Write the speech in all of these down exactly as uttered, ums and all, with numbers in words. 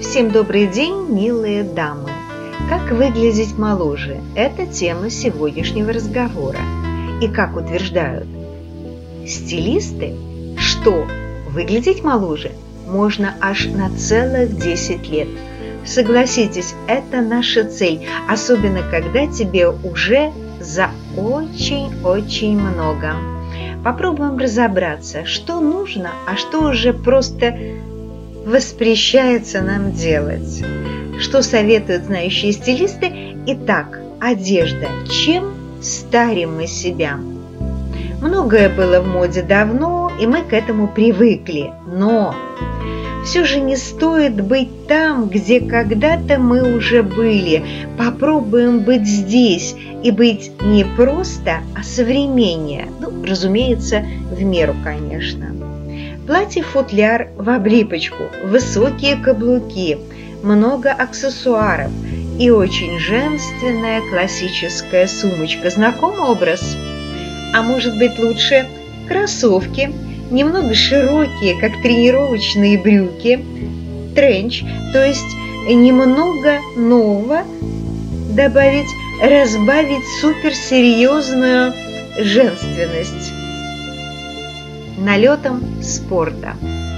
Всем добрый день, милые дамы! Как выглядеть моложе – это тема сегодняшнего разговора. И как утверждают стилисты, что выглядеть моложе можно аж на целых десять лет. Согласитесь, это наша цель, особенно когда тебе уже за очень-очень много. Попробуем разобраться, что нужно, а что уже просто воспрещается нам делать. Что советуют знающие стилисты? Итак, одежда. Чем старим мы себя? Многое было в моде давно, и мы к этому привыкли. Но все же не стоит быть там, где когда-то мы уже были. Попробуем быть здесь и быть не просто, а современнее. Ну, разумеется, в меру, конечно. Платье-футляр в облипочку, высокие каблуки, много аксессуаров и очень женственная классическая сумочка. Знакомый образ? А может быть лучше кроссовки, немного широкие, как тренировочные брюки, тренч, то есть немного нового добавить, разбавить суперсерьезную женственность налетом спорта.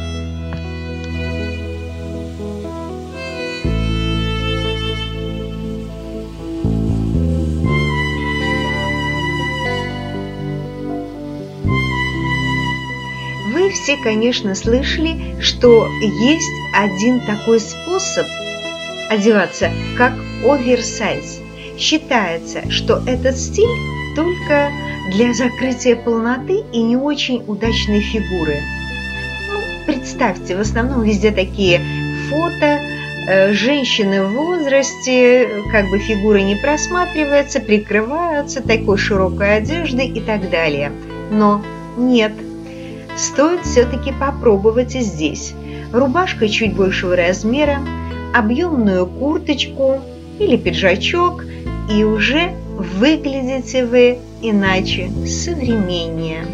Вы все, конечно, слышали, что есть один такой способ одеваться, как оверсайз. Считается, что этот стиль только для закрытия полноты и не очень удачной фигуры. Ну, представьте, в основном везде такие фото, э, женщины в возрасте, как бы фигура не просматривается, прикрываются такой широкой одеждой и так далее. Но нет, стоит все-таки попробовать и здесь. Рубашка чуть большего размера, объемную курточку или пиджачок, и уже выглядите вы иначе, современнее.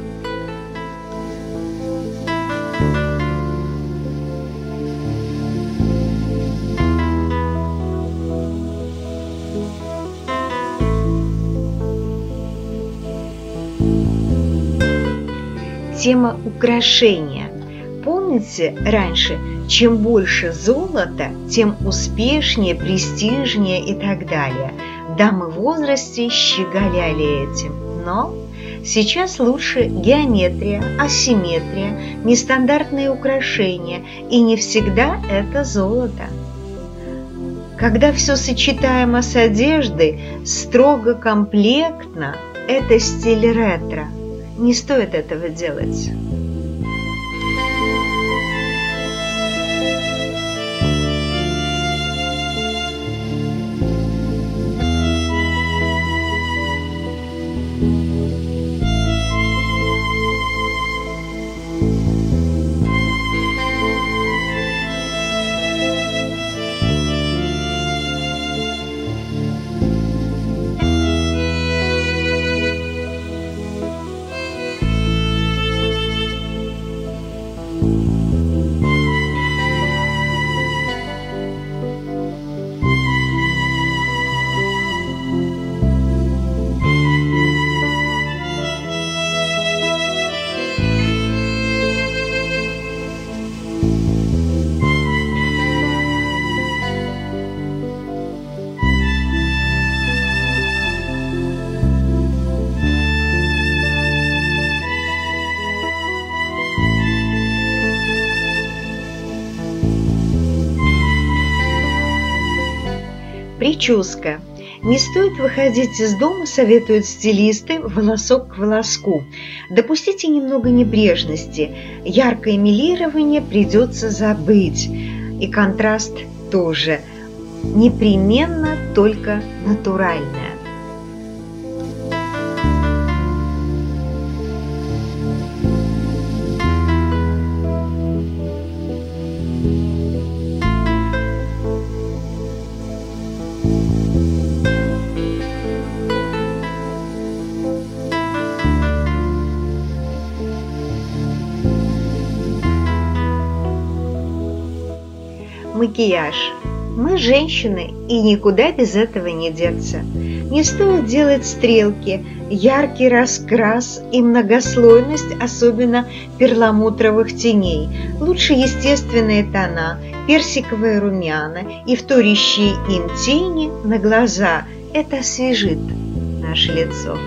Тема украшения. Помните, раньше, чем больше золота, тем успешнее, престижнее и так далее. Дамы в возрасте щеголяли этим. Но сейчас лучше геометрия, асимметрия, нестандартные украшения, и не всегда это золото. Когда все сочетаемо с одеждой, строго комплектно, это стиль ретро. Не стоит этого делать. Прическа. Не стоит выходить из дома, советуют стилисты, волосок к волоску. Допустите немного небрежности. Яркое мелирование придется забыть. И контраст тоже. Непременно только натуральное. макияж. Мы женщины, и никуда без этого не деться. Не стоит делать стрелки, яркий раскрас и многослойность, особенно перламутровых теней. Лучше естественные тона, персиковые румяна и вторящие им тени на глаза. Это освежит наше лицо.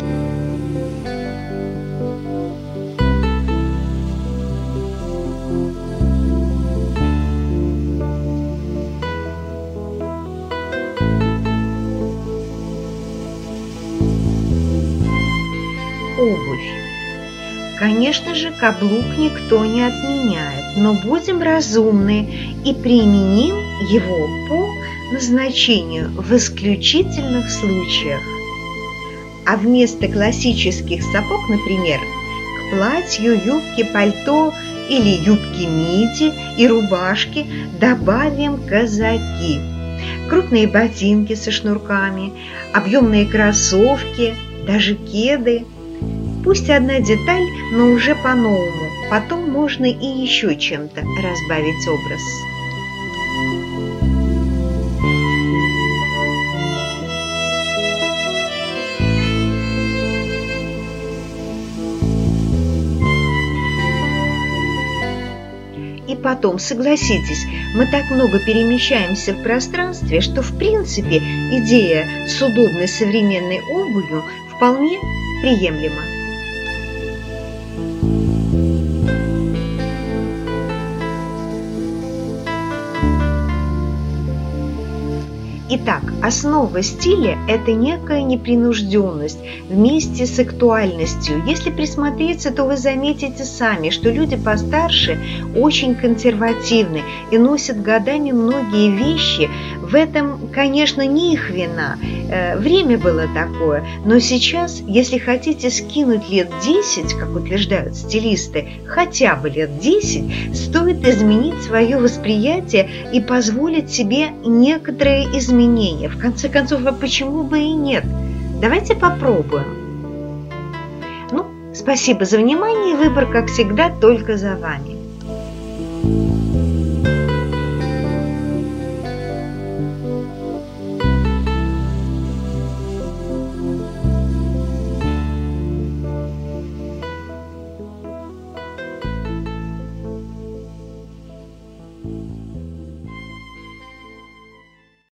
Обувь. Конечно же, каблук никто не отменяет, но будем разумны и применим его по назначению в исключительных случаях. А вместо классических сапог, например, к платью, юбке, пальто или юбке миди и рубашке добавим казаки, крупные ботинки со шнурками, объемные кроссовки, даже кеды. Пусть одна деталь, но уже по-новому. Потом можно и еще чем-то разбавить образ. И потом, согласитесь, мы так много перемещаемся в пространстве, что в принципе идея с удобной современной обувью вполне приемлема. Итак, основа стиля – это некая непринужденность вместе с актуальностью. Если присмотреться, то вы заметите сами, что люди постарше очень консервативны и носят годами многие вещи. В этом, конечно, не их вина. Время было такое. Но сейчас, если хотите скинуть лет десять, как утверждают стилисты, хотя бы лет десять, стоит изменить свое восприятие и позволить себе некоторые изменения. В конце концов, а почему бы и нет? Давайте попробуем. Ну, спасибо за внимание. Выбор, как всегда, только за вами.